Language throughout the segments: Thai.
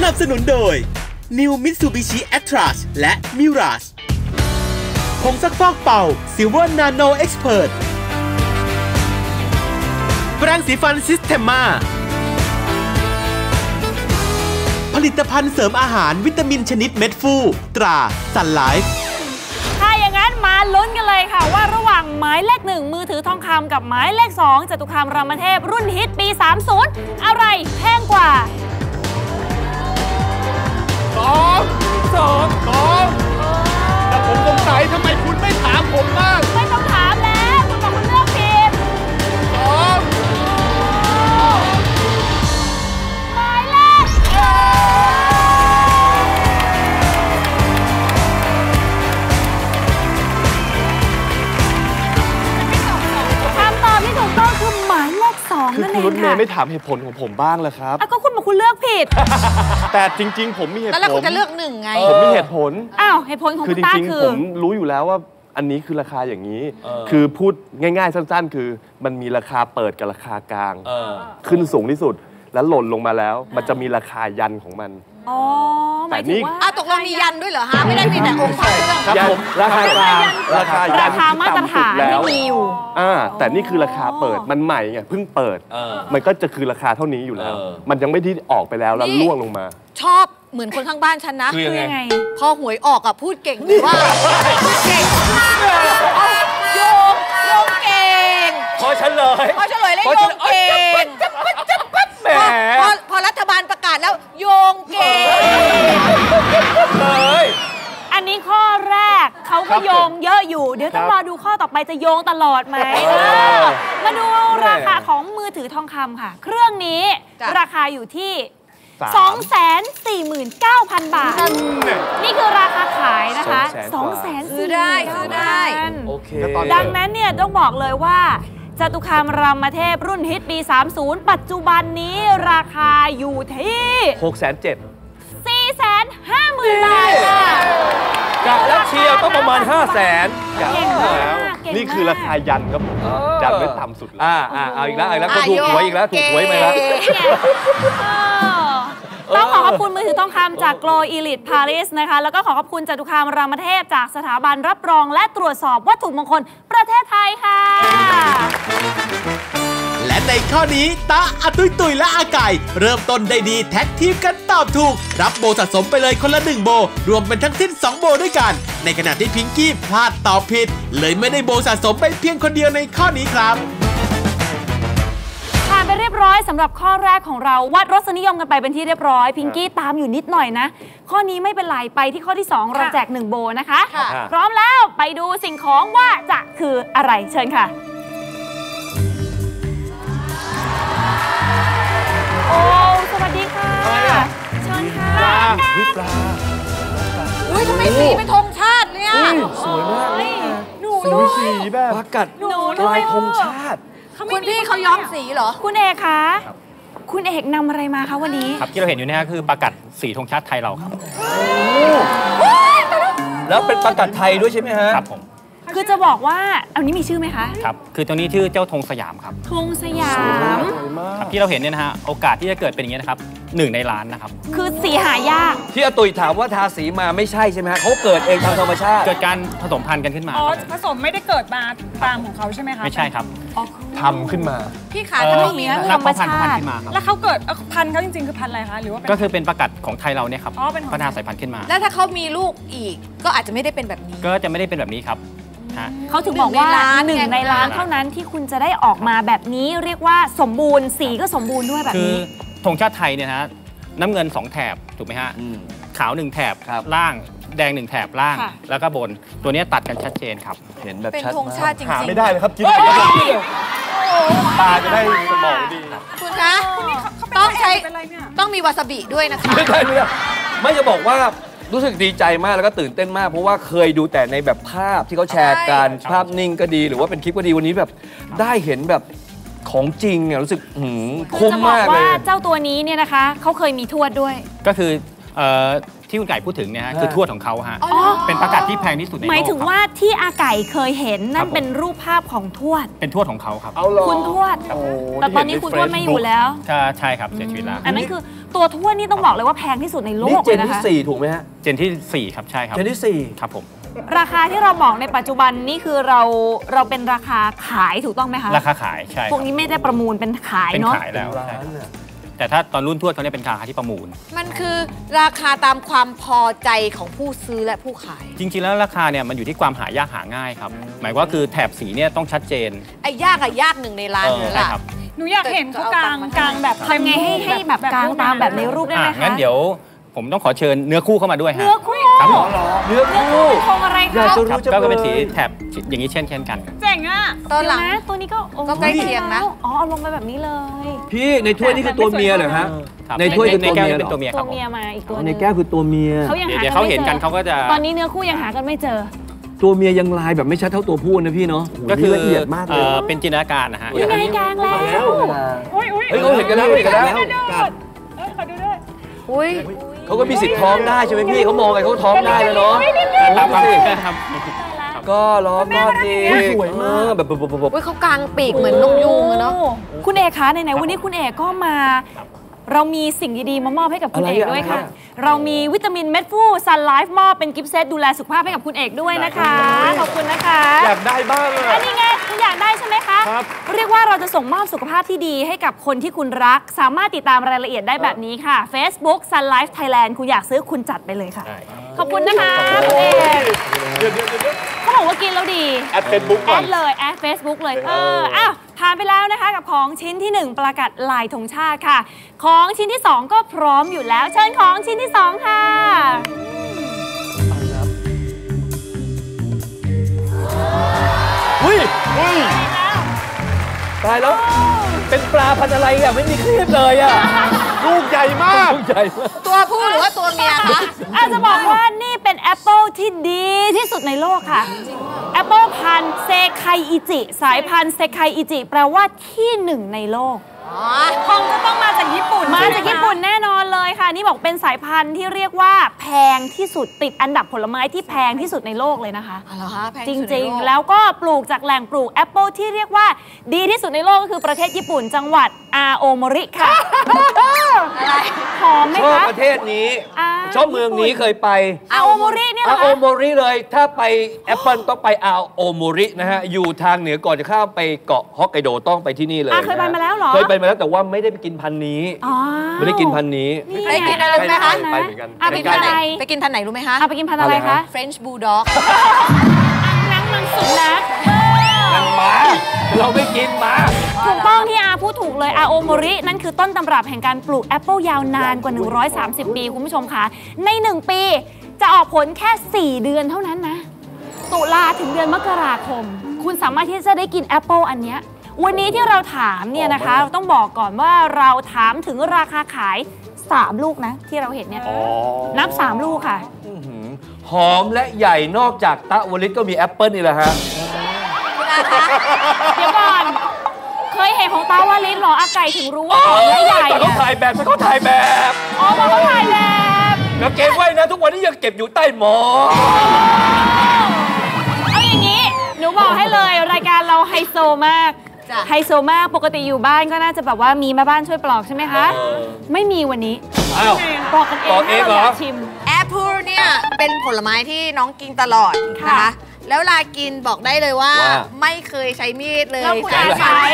นับสนุนโดย New Mitsubishi Atlas และ Mirage ผงซักฟอกเป่า Silver Nano Expert แปรงสีฟัน Systema ผลิตภัณฑ์เสริมอาหารวิตามินชนิดเม็ดฟูตรา Sun Life ถ้าอย่างนั้นมาลุ้นกันเลยค่ะว่าระหว่างหมายเลข 1มือถือทองคำกับหมายเลข 2จตุคามรามเทพรุ่นฮิตปี 30 อะไรแพงกว่าแต่ผมสงสัยทำไมคุณไม่ถามผมบ้างไม่ต้องถามแล้วคุณบอกคุณเลือกผิดหมายเลขคำตอบที่ถูกต้องคือหมายเลข 2นั่นเองค่ะคุณรถเมย์ไม่ถามเหตุผลของผมบ้างเลยครับก็คุณบอกคุณเลือกผิดแต่จริงๆผมมีเหตุผลแล้วคุณจะเลือก1ไงผมมีเหตุผลเหตุผลของคุณตาคือผมรู้อยู่แล้วว่าอันนี้คือราคาอย่างนี้คือพูดง่ายๆสั้นๆคือมันมีราคาเปิดกับราคากลางขึ้นสูงที่สุดแล้วหล่นลงมาแล้วมันจะมีราคายันของมันแต่นี่ตกลงมียันด้วยเหรอฮะไม่ได้มีแต่องค์พระเครื่องครับผมราคากลางราคามาตรฐานไม่มีอยู่แต่นี่คือราคาเปิดมันใหม่ไงเพิ่งเปิดมันก็จะคือราคาเท่านี้อยู่แล้วมันยังไม่ได้ออกไปแล้วล่วงลงมาชอบเหมือนคนข้างบ้านฉันนะคือยังไงพอหวยออกอะพูดเก่งว่าเก่งโยงเก่งพอเฉลยแล้วโยงเก่งพอรัฐบาลประกาศแล้วโยงเก่งเลยอันนี้ข้อแรกเขาก็โยงเยอะอยู่เดี๋ยวต้องรอดูข้อต่อไปจะโยงตลอดไหมมาดูราคาของมือถือทองคำค่ะเครื่องนี้ราคาอยู่ที่249,000 บาทนี่คือราคาขายนะคะ200,000 ซื้อได้ดังนั้นเนี่ยต้องบอกเลยว่าจตุคามรามเทพรุ่นฮิตปี 30 ปัจจุบันนี้ราคาอยู่ที่450,000 บาทค่ะกะแล้วเชียร์ต้องประมาณ500,000 เก่งมากนี่คือราคายันครับผมยันไม่ต่ำสุดเอาอีกแล้วก็ถูกหวยอีกแล้วถูกหวยไปแล้วต้องขอขอบคุณมือถือทองคำจาก Glow Elite Paris นะคะแล้วก็ขอขอบคุณจตุคามรามเทพจากสถาบันรับรองและตรวจสอบวัตถุมงคลประเทศไทยค่ะและในข้อนี้ตาอาตุยและอาไก่เริ่มต้นได้ดีแท็กทีมกันตอบถูกรับโบสะสมไปเลยคนละ1โบรวมเป็นทั้งสิ้น2โบด้วยกันในขณะที่พิงกี้พลาดตอบผิดเลยไม่ได้โบสะสมไปเพียงคนเดียวในข้อนี้ครับผ่านไปเรียบร้อยสำหรับข้อแรกของเราวัดรสนิยมกันไปเป็นที่เรียบร้อยพิงกี้ตามอยู่นิดหน่อยนะข้อนี้ไม่เป็นไรไปที่ข้อที่2เราแจก1โบนะคะพร้อมแล้วไปดูสิ่งของว่าจะคืออะไรเชิญค่ะโอ้สวัสดีค่ะเชิญค่ะปลาทำไมสีเป็นธงชาติเนี่ยสวยมากหนูด้วยสีแบบปากัดลายธงชาติคุณพี่เขาย้อมสีเหรอคุณเอกคะคุณเอกนำอะไรมาคะวันนี้ครับที่เราเห็นอยู่นี่คือปากัดสีธงชาติไทยเราครับแล้วเป็นปากัดไทยด้วยใช่ไหมฮะครับผมคือจะบอกว่าอันนี้มีชื่อไหมคะครับคือตัวนี้ชื่อเจ้าธงสยามครับธงสยามครับที่เราเห็นเนี่ยนะฮะโอกาสที่จะเกิดเป็นอย่างนี้นะครับ1ในล้านนะครับคือสีหายากที่อาตุยถามว่าทาสีมาไม่ใช่ใช่ไหมฮะเขาเกิดเองทางธรรมชาติเกิดการผสมพันธุ์กันขึ้นมาผสมไม่ได้เกิดมาตามของเขาใช่ไหมคะไม่ใช่ครับทำขึ้นมาพี่ขาถ้าไม่มีธรรมชาติแล้วเขาเกิดพันธุ์เขาจริงๆคือพันธุ์อะไรคะหรือว่าก็คือเป็นปากัดของไทยเราเนี่ยครับพัฒนาสายพันธุ์ขึ้นมาแล้วถ้าเขามีลูกอีกก็อาจจะไม่ได้เป็นแบบนี้ก็จะไม่ได้เป็นแบบนี้ครับเขาถึงบอกว่า1 ในล้านเท่านั้นที่คุณจะได้ออกมาแบบนี้เรียกว่าสมบูรณ์สีก็สมบูรณ์ด้วยแบบนี้คือธงชาติไทยเนี่ยฮะน้ำเงิน2แถบถูกไหมฮะขาว1แถบล่างแดง1แถบล่างแล้วก็บนตัวนี้ตัดกันชัดเจนครับเห็นแบบชัดมากหาไม่ได้เลยครับกินตาจะได้สมองดีคุณคะต้องมีวาซาบิด้วยนะคะไม่จะบอกว่ารู้สึกดีใจมากแล้วก็ตื่นเต้นมากเพราะว่าเคยดูแต่ในแบบภาพที่เขาแชร์กันภาพนิ่งก็ดีหรือว่าเป็นคลิปก็ดีวันนี้แบบได้เห็นแบบของจริงเนี่ยรู้สึกคุ้มมากเลยว่าเจ้าตัวนี้เนี่ยนะคะเขาเคยมีทวดด้วยก็คือที่คุณไก่พูดถึงเนี่ยฮะคือทวดของเขาฮะอ๋อเป็นปลากัดที่แพงที่สุดในโลกหมายถึงครับว่าที่อาไก่เคยเห็นนั่ครันบผมเป็นรูปภาพของทวดเป็นทวดของเขาครับเอาเหรอคุณทวดโอ้แต่ตอนนี้คุณทวดไม่อยู่แล้วใช่ครับเสียชีวิตแล้วอันนั้นคือตัวทวดนี่ต้องบอกเลยว่าแพงที่สุดในโลนี่กเจเลยนนะที่คะ 4 ถูกไหมฮะเจนที่ 4 ครับใช่ครับเจนที่ครับผมราคาที่เราบอกในปัจจุบันนี่คือเราเป็นราคาขายถูกต้องไหมคะราคาขายใช่คพวรักบนี้ไม่ได้ประมูลเป็นขายเป็นเนาะขายแล้ว 4 ล้าใช่นน่ะแต่ถ้าตอนรุ่นทวดเขาเนี่ยเป็นราคาที่ประมูลมันคือราคาตามความพอใจของผู้ซื้อและผู้ขายจริงๆแล้วราคาเนี่ยมันอยู่ที่ความหายากหาง่ายครับ หมายว่าคือแถบสีเนี่ยต้องชัดเจนไอ้ยากอะยากหนึ่งในล้านเลยใช่ล่ะครับหนูอยากเห็นเขากลางแบบทำไงให้แบบกลางตามแบบในรูปได้ไหมคะงั้นเดี๋ยวผมต้องขอเชิญเนื้อคู่เข้ามาด้วยฮะเนื้อคู่ครับผมเนื้อคู่คงอะไรอยากคะจะครับรู้จังก็เป็นเลสียแถบอย่างนี้เช่นกันเจ๋งอ่ะตอนหลังเดี๋ยวะตัวนี้ก็โอ้ก็ใกล้เคียงนะอ๋อเอาลงไปแบบนี้เลยพี่ในถ้วยนี่คือตัวเมียเหรอฮะครับในถ้วยคือในตัวแก้วเมียนี่เหรเป็นอตัวเมียคตัรัวบผมเมียมาอีกตัวในนึงแก้วคือตัวเมียเขายังหาเดี๋ยวกัเขานไม่เห็นเจกันอเขาก็จะตอนนี้เนื้อคู่ยังหากันไม่เจอตัวเมียยังลายแบบไม่ชัดเท่าตัวผู้นะพี่เนาะก็คือละเอียดมากเลยเป็นจินตนาการนะฮะยังไงกลางแล้วเฮ้ยเขาเห็นกันแล้วเขาเห็นกันแล้วอุ้ยเขาก็มีสิทธิ์ท้องได้ใช่ไหมพี่เขามองไงเขาท้องได้แล้วเนาะครับดูสิครับก็ล้อมรอบดีสวยมากแบบอุ้ยเขากางปีกเหมือนนกยูงอะเนาะคุณเอกคะไหนๆวันนี้คุณเอกก็มา เรามีสิ่งดีๆมามอบให้กับคุณเอกด้วยค่ะ เรามีวิตามินเม็ดฟูซันไลฟ์มอบเป็นกิฟต์เซตดูแลสุขภาพให้กับคุณเอกด้วยนะคะ ขอบคุณนะคะอยากได้บ้างอะอันนี้ไงคุณอยากได้ใช่ไหมคะครับเรียกว่าเราจะส่งมอบสุขภาพที่ดีให้กับคนที่คุณรัก สามารถติดตามรายละเอียดได้แบบนี้ค่ะ Facebook Sun Life Thailand คุณอยากซื้อคุณจัดไปเลยค่ะ ขอบคุณนะคะคุณเอกเขาบอกว่ากินแล้วดีแอดเฟซบุ๊กแอก่อนดเลยแอด Facebook เลยอ้าวผ่านไปแล้วนะคะกับของชิ้นที่ 1 ประกาศลายธงชาติค่ะ ของชิ้นที่ 2 ก็พร้อมอยู่แล้ว เชิญของชิ้นที่ 2 ค่ะอุ้ยตายแล้ว เป็นปลาพันธุ์อะไรอ่ะไม่มีครีบเลยอ่ะลูกใหญ่มากลูกใหญ่มากตัวผู้หรือว่าตัวเมียคะอาจจะบอกว่านี่เป็นแอปเปิลที่ดีที่สุดในโลกค่ะแอปเปิลพันธุ์เซไคอิจิสายพันธุ์เซไคอิจิแปลว่าที่ 1 ในโลกคงจะต้องมาจากญี่ปุ่นมาจากญี่ปุ่นแน่นอนเลยค่ะ นี่บอกเป็นสายพันธุ์ที่เรียกว่าแพงที่สุดติดอันดับผลไม้ที่แพงที่สุดในโลกเลยนะคะอ๋อเหรอคะแพงจที่สุดในริงโลกๆ แล้วก็ปลูกจากแหล่งปลูกแอปเปิลที่เรียกว่าดีที่สุดในโลกก็คือประเทศญี่ปุ่นจังหวัดอาโอโมริค่ะอะไรหอมไหมชอบคะประเทศนี้อ่าชอบเมืองนี้เคยไปอาโอโมริเนี่ยเหรอาอโอคะโมริเลย ถ้าไปแอปเปิลต้องไปอาโอโมรินะฮะ อยู่ทางเหนือก่อนจะข้ามไปเกาะฮอกไกโดต้องไปที่นี่เลยเคยไปมาแล้วเหรอเคยไปมาแล้วแต่ว่าไม่ได้ไปกินพันธุ์นี้อ๋อไม่ได้กินพันธุ์นี้นี่ไปกินอะไรรู้ไหมคะไปเหมือนกันอ่ะไปกินอะไรไปกินพันธุ์ไหนรู้ไหมคะเอาไปกินพันธุ์อะไรคะ French Bulldog นังมังสุนัขนั่นหมาเราไม่กินหมาถูกต้องที่อาพูดถูกเลยอาโอโมรินั่นคือต้นตำรับแห่งการปลูกแอปเปิลยาวนานกว่า 130 ปี คุณผู้ชมคะใน 1 ปีจะออกผลแค่ 4 เดือนเท่านั้นนะ ตุลาถึงเดือนมกราคม คุณสามารถที่จะได้กินแอปเปิลอันเนี้ยวันนี้ที่เราถามเนี่ยนะคะต้องบอกก่อนว่าเราถามถึงราคาขาย 3 ลูกนะ ที่เราเห็นเนี่ยนับ 3 ลูกค่ะหอมและใหญ่นอกจากตะวลิตก็มีแอปเปิลนี่แหละฮะเดี๋ยวก่อน เคยเห็นของตาวาลินเหรออาไก่ถึงรู้ว่าหอมและใหญ่แต่เขาอะถ่ายแบบแต่เขาถ่ายแบบอ๋อเพราะเขาถ่ายแบบแล้วเก็บไว้นะ ทุกวันนี้ยังเก็บอยู่ใต้หมอนเอาอย่างนี้ หนูบอกให้เลยรายการเราไฮโซมากจ้ะไฮโซมากปกติอยู่บ้านก็น่าจะแบบว่ามีแม่บ้านช่วยปลอกใช่ไหมคะ ไม่มีวันนี้อ้าวปลอกกันเองปลอกเองเหรอถ้าาากชิมแอปเปิลเนี่ยเป็นผลไม้ที่น้องกินตลอดนะค่ะคะ แล้วเวลากินบอกได้เลยว่าว่าไม่เคยใช้มีดเลยแล้วคุณอาใช้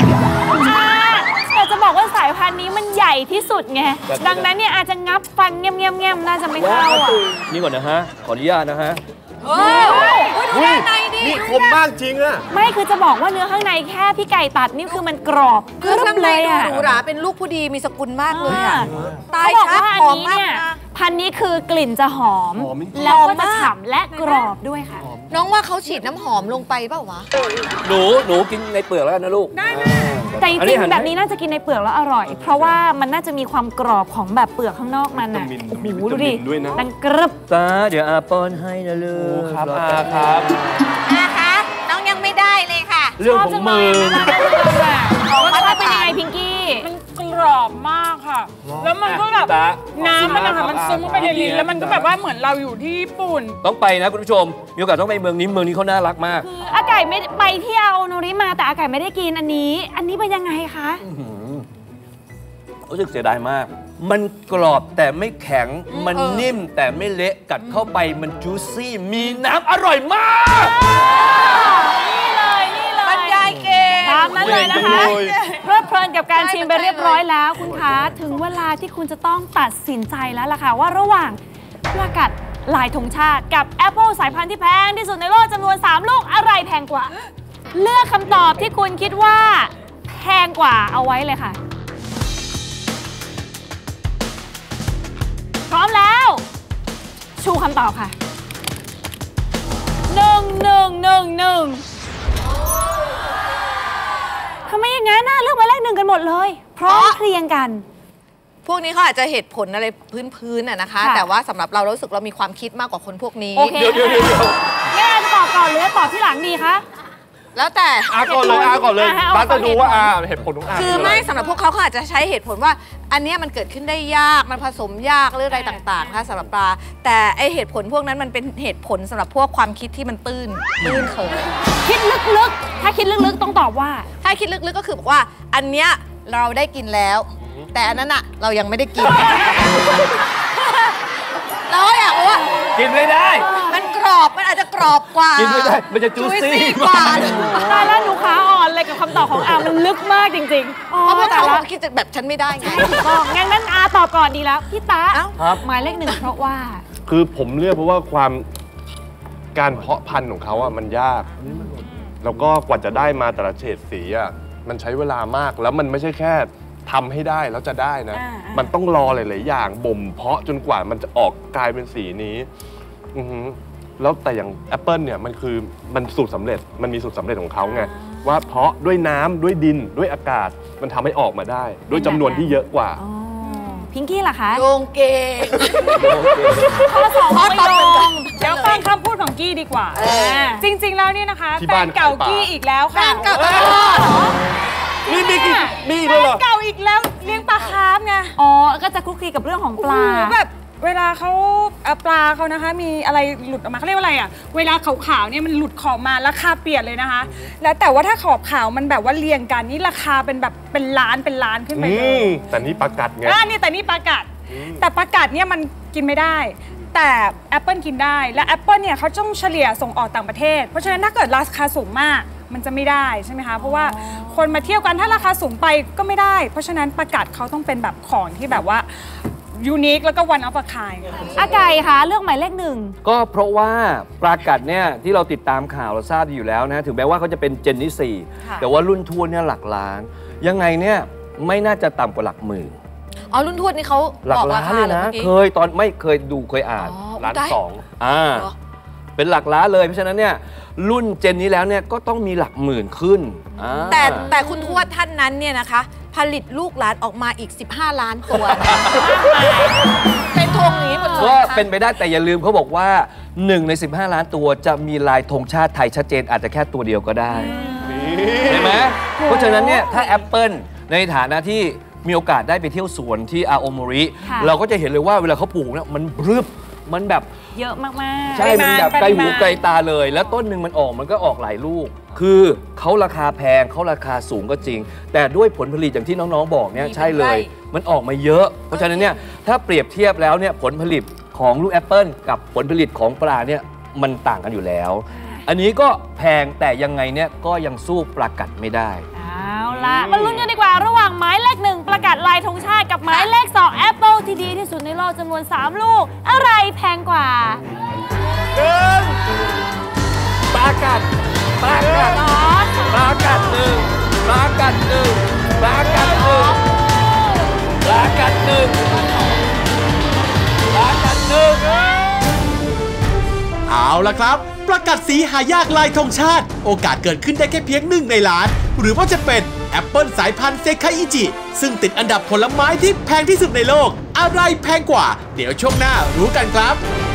แต่จะบอกว่าสายพันธุ์นี้มันใหญ่ที่สุดไง ดังนั้นเนี่ยอาจจะงับฟันเงี้ยมๆน่าจะไม่เข้าอ่ะนี่ก่อนนะฮะ ขออนุญาตนะฮะเฮ้ยดูด้านในดินี่คมมากจริงอะไม่คือจะบอกว่าเนื้อข้างในแค่พี่ไก่ตัดนี่คือมันกรอบคือข้างในเลยดูอ่ะหรูหราเป็นลูกผู้ดีมีสกุลมากเลยอ่ะ ตายเขาบอกชัดว่าอันหอมนี้มากเนี่ยนะพันธุ์นี้คือกลิ่นจะหอมหอมจริงแล้วก็จะหอมมากฉ่ำและกรอบด้วยค่ะน้องว่าเขาฉีดน้ำหอมลงไปเปล่าวะหนูกินในเปลือกแล้วกันนะลูกแต่จอันนี้ริงหั่นๆแบบนี้น่าจะกินในเปลือกแล้วอร่อย เพราะว่ามันน่าจะมีความกรอบของแบบเปลือกข้างนอกมันอ่ะวิตามินโอ้โหมีวิดูตามิดินด้วยนะดังกรึบตาเดี๋ยวอาป้อนให้นะลูกครับออาแป๊ครับนะคะ น้องยังไม่ได้เลยค่ะเรื่องชอบของจังเลมืยอนะรสชาติเป็นยังไงพิงกี้มันกรอบมากค่ะ แล้วมันก็แบบน้ำมันนะคะมันซึมเข้าไปในลิ้นแล้วมันก็แบบว่าเหมือนเราอยู่ที่ญี่ปุ่นต้องไปนะคุณผู้ชมมีโอกาสต้องไปเมืองนี้เขาน่ารักมากอาไก่ไม่ไปเที่ยวโนริมาแต่อาไก่ไม่ได้กินอันนี้เป็นยังไงคะรู้สึกเสียดายมากมันกรอบแต่ไม่แข็งมันนิ่มแต่ไม่เละกัดเข้าไปมันจูซี่มีน้ำอร่อยมากนี่เลยบรรยายเก่งตามนั้นเลยนะคะเพลิดเพลินกับการชิมไปเรียบร้อยแล้วคุณคะถึงเวลาที่คุณจะต้องตัดสินใจแล้วล่ะค่ะว่าระหว่างประกาศลายธงชาติกับแอปเปิลสายพันธุ์ที่แพงที่สุดในโลกจำนวน3ลูกอะไรแพงกว่าเลือกคำตอบที่คุณคิดว่าแพงกว่าเอาไว้เลยค่ะพร้อมแล้วชูคำตอบค่ะ1111ทำไมอย่างนั้นน่ะเลือกมาเลข1กันหมดเลยพร้อมเพรียงกันพวกนี้เขาอาจจะเหตุผลอะไรพื้นๆนะคะ แต่ว่าสำหรับเรารู้สึกเรามีความคิดมากกว่าคนพวกนี้โอเคเดี๋ยวจะตอบก่อนหรือตอบที่หลังดีคะแล้วแต่ก่อนเลยป้าจะดูว่าเหตุผลของคือไม่สำหรับพวกเขาอาจจะใช้เหตุผลว่าอันนี้มันเกิดขึ้นได้ยากมันผสมยากหรืออะไรต่างๆค่ะสำหรับปลาแต่ไอเหตุผลพวกนั้นมันเป็นเหตุผลสำหรับพวกความคิดที่มันตื้นเขินคิดลึกๆถ้าคิดลึกๆต้องตอบว่าถ้าคิดลึกๆก็คือบอกว่าอันเนี้ยเราได้กินแล้วแต่อันนั้นอะเรายังไม่ได้กินเราอยากว่ากินไม่ได้มันกรอบมันอาจจะกรอบกว่ากินไม่ได้มันจะจูซี่กว่าตายแล้วหนูขาอ่อนเลยกับคำตอบของอามันลึกมากจริงๆเพราะว่าเขาคิดแบบฉันไม่ได้ไงถูกต้องงั้นอาตอบก่อนดีแล้วพี่ตาหมายเลข1เพราะว่าคือผมเลือกเพราะว่าการเพาะพันธุ์ของเขาอะมันยากแล้วก็กว่าจะได้มาแต่ละเฉดสีอะมันใช้เวลามากแล้วมันไม่ใช่แค่ทำให้ได้แล้วจะได้นะมันต้องรอหลายๆอย่างบ่มเพาะจนกว่ามันจะออกกลายเป็นสีนี้แล้วแต่อย่างแอปเปิลเนี่ยมันสูตรสำเร็จมันมีสูตรสำเร็จของเขาไงว่าเพาะด้วยน้ำด้วยดินด้วยอากาศมันทำให้ออกมาได้ด้วยจำนวนที่เยอะกว่าพิงกี้ล่ะคะโยงเก่งข้อ2ไม่โยงเดี๋ยวฟังคำพูดของกี้ดีกว่าจริงๆแล้วนี่นะคะแฟนเก่ากี้อีกแล้วค่ะแฟนเก่านี่แฟนเก่าอีกแล้วเลี้ยงปลาคาร์ฟไงก็จะคลุกคลีกับเรื่องของปลาแบบเวลาเขาปลาเขานะคะมีอะไรหลุดออกมาเขาเรียกว่าอะไรอ่ะเวลาขาวๆเนี่ยมันหลุดขอบมาราคาเปลี่ยนเลยนะคะแล้วแต่ว่าถ้าขอบขาวมันแบบว่าเรียงกันนี่ราคาเป็นแบบเป็นล้านขึ้นไปเลยแต่นี่ปลากัดไงแต่นี่ปลากัดแต่ปลากัดเนี่ยมันกินไม่ได้แต่แอปเปิลกินได้และแอปเปิลเนี่ยเขาต้องเฉลี่ยส่งออกต่างประเทศเพราะฉะนั้นถ้าเกิดราคาสูงมากมันจะไม่ได้ใช่ไหมคะเพราะว่าคนมาเที่ยวกันถ้าราคาสูงไปก็ไม่ได้เพราะฉะนั้นปลากัดเขาต้องเป็นแบบของที่แบบว่ายูนิคแล้วก็วันออฟอะคายอาไก่คะเลือกหมายเลข1 ก็เพราะว่าปลากัดเนี่ยที่เราติดตามข่าวเราทราบอยู่แล้วนะถึงแม้ว่าเขาจะเป็นเจนที่4แต่ว่ารุ่นทวดเนี่ยหลักล้านยังไงเนี่ยไม่น่าจะต่ำกว่าหลักหมื่นรุ่นทวดนี่เขาหลักล้านเลยนะเคยเคยอ่านล้าน 2เป็นหลักล้านเลยเพราะฉะนั้นเนี่ยรุ่นเจนนี้แล้วเนี่ยก็ต้องมีหลักหมื่นขึ้นแต่คุณทวดท่านนั้นเนี่ยนะคะผลิตลูกหลานออกมาอีก15 ล้านตัวเป็นธงนี้หมดเลยก็เป็นไปได้แต่อย่าลืมเขาบอกว่า1 ใน 15 ล้านตัวจะมีลายธงชาติไทยชัดเจนอาจจะแค่ตัวเดียวก็ได้ใช่ไหมเพราะฉะนั้นเนี่ยถ้าแอปเปิลในฐานะที่มีโอกาสได้ไปเที่ยวสวนที่อาโอโมริเราก็จะเห็นเลยว่าเวลาเขาปลูกเนี่ยมันบรึบมันแบบเยอะมากๆใช่มันแบบไกลหูไกลตาเลยแล้วต้นหนึ่งมันก็ออกหลายลูกคือเขาราคาแพงเขาราคาสูงก็จริงแต่ด้วยผลผลิตอย่างที่น้องๆบอกเนี่ยใช่เลยมันออกมาเยอะเพราะฉะนั้นเนี่ยถ้าเปรียบเทียบแล้วเนี่ยผลผลิตของลูกแอปเปิลกับผลผลิตของปลาเนี่ยมันต่างกันอยู่แล้วอันนี้ก็แพงแต่ยังไงเนี่ยก็ยังสู้ปลากัดไม่ได้เอาล่ะมาลุ้นกันดีกว่าระหว่างหมายเลข1ประกาศลายธงชาติกับหมายเลข2แอปเปิลที่ดีที่สุดในโลกจำนวน3ลูกอะไรแพงกว่าปลากัด1ปลากัด1ปลากัด1ปลากัด1ปลากัด1ปลากัด1 เอาล่ะครับประกาศสีหายากลายธงชาติโอกาสเกิดขึ้นได้แค่เพียง1 ในล้านหรือว่าจะเป็นแอปเปิลสายพันธุ์เซคาอิจิซึ่งติดอันดับผลไม้ที่แพงที่สุดในโลกอะไรแพงกว่าเดี๋ยวช่วงหน้ารู้กันครับ